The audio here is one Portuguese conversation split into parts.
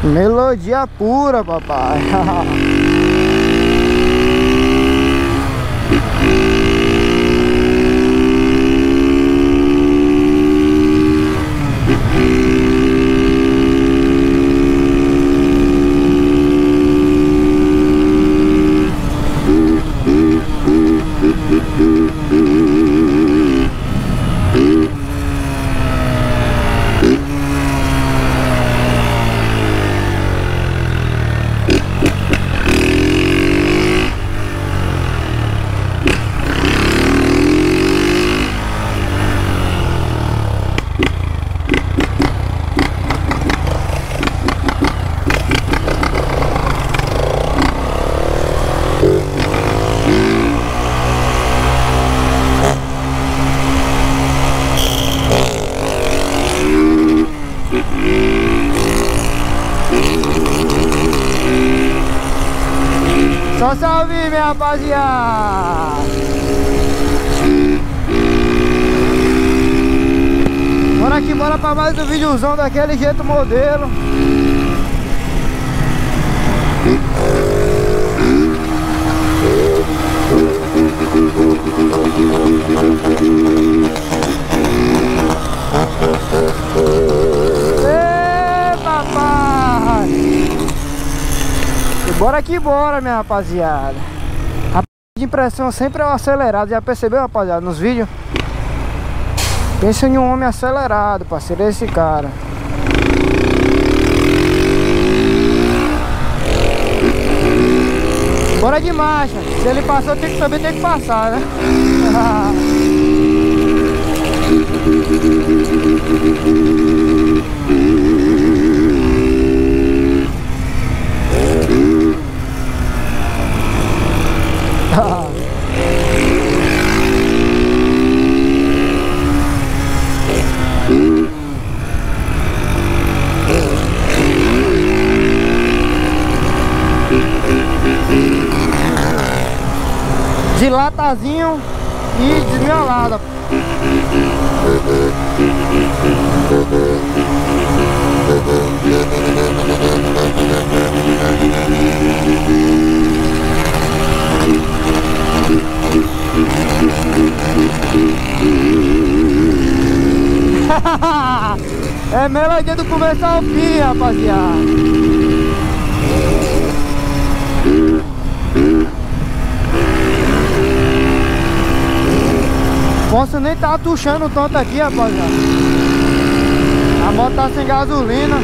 Melodia pura, papai. Só salve, minha rapaziada! Bora aqui, bora pra mais um videozão daquele jeito modelo. Ê, papai! E bora que bora, minha rapaziada. A de impressão sempre é o acelerado. Já percebeu, rapaziada, nos vídeos? Pensa em um homem acelerado, parceiro, esse cara. Bora de marcha. Se ele passou, também tem que passar, né? Dilatazinho e desmiolada. É melodia do começo ao fim, rapaziada. Posso nem tá tuchando tanto aqui, rapaziada. A moto tá sem gasolina.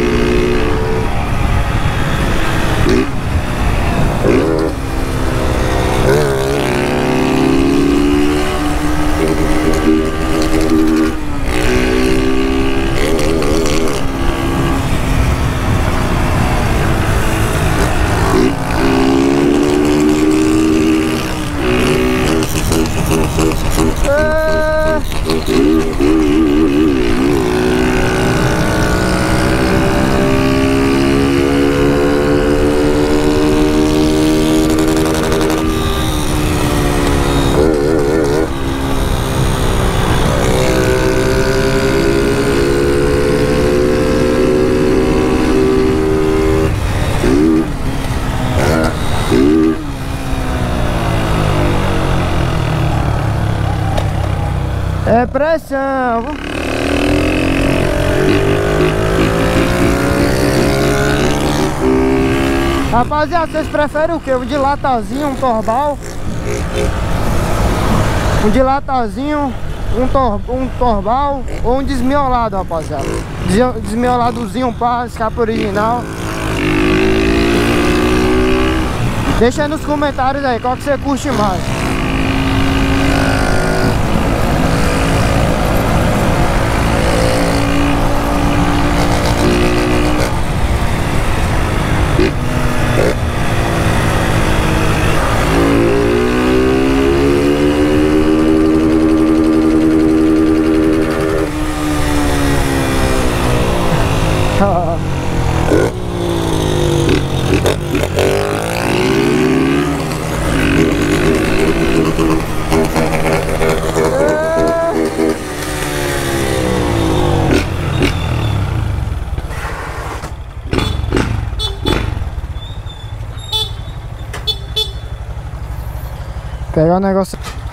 É pressão. Rapaziada, vocês preferem o que? Um dilatazinho, um torbal? Um dilatazinho, um torbal ou um desmiolado, rapaziada? Desmioladozinho para escape original. Deixa aí nos comentários aí qual que você curte mais. Pegar o negócio.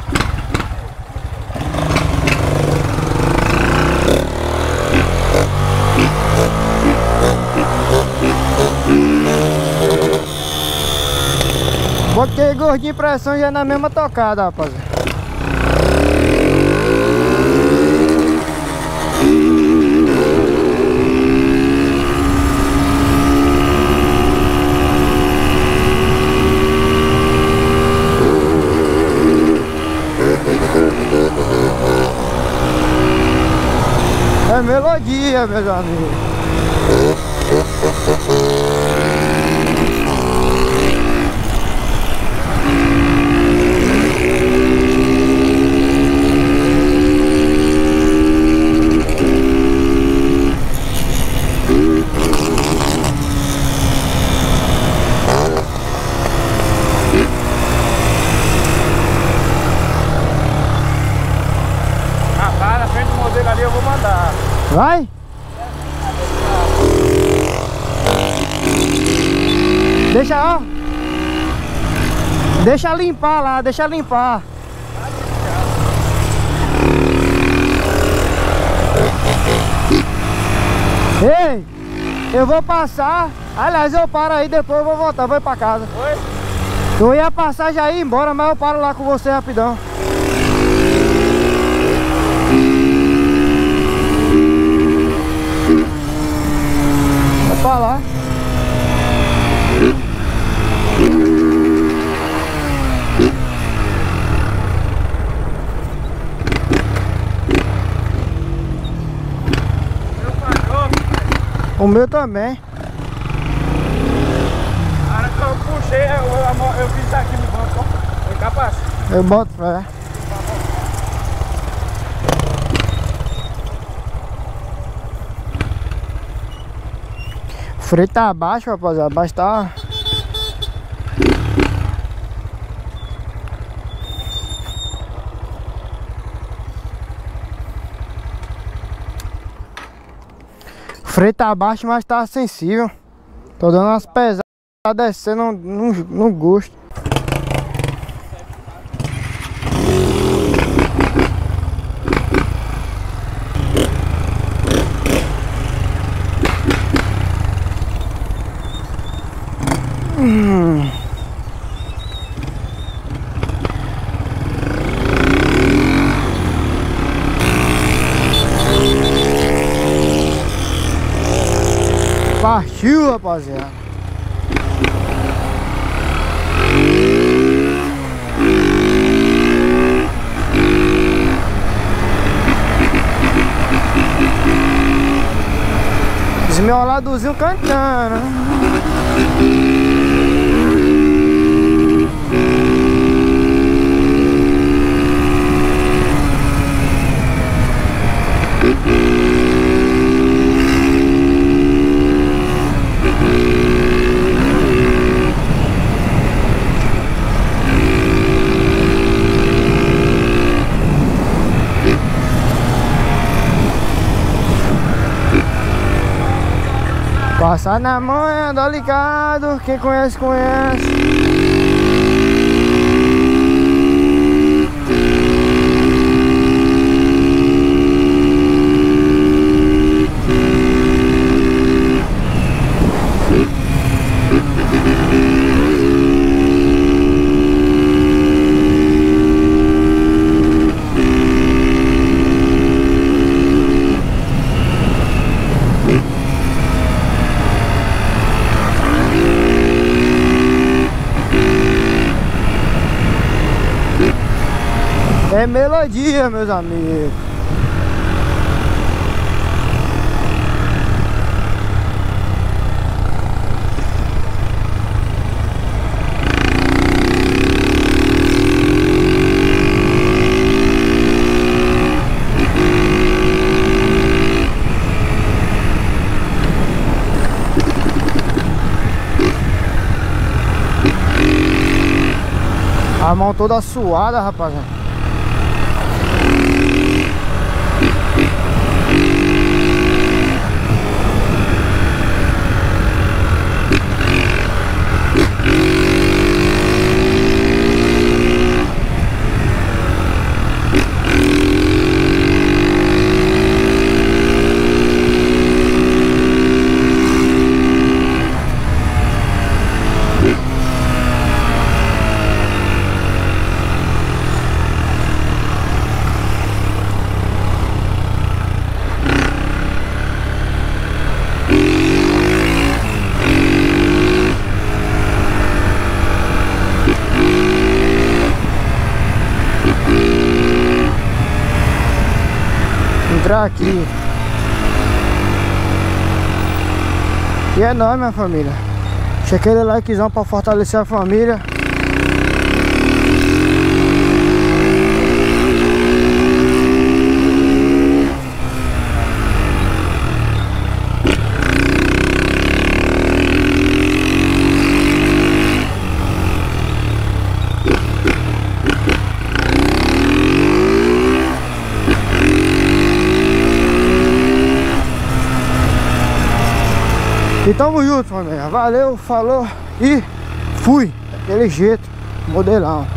Botei gordinho de pressão já na mesma tocada, rapaziada. É melodia, meus amigos. Vai? Deixa, ó. Deixa limpar lá, deixa limpar. Ei, eu vou passar. Aliás, eu paro aí, depois eu vou voltar, vou ir pra casa. Oi? Eu ia passar já ir embora, mas eu paro lá com você rapidão. Pra lá. O meu também. Na hora que eu puxei, eu fiz aqui no banco. Foi capaz? Eu boto fé. O freio tá abaixo, rapaziada. Abaixo tá. O freio tá abaixo, mas tá sensível. Tô dando umas pesadas, tá descendo no gosto. Partiu, rapaziada. Desmioladozinho cantando. Passar na manha, dá ligado, quem conhece, conhece. É melodia, meus amigos. A mão toda suada, rapaziada. pra aqui. E é nóis, minha família. Deixa aquele likezão pra fortalecer a família. E tamo junto, família. Valeu, falou e fui. Daquele jeito, modelão.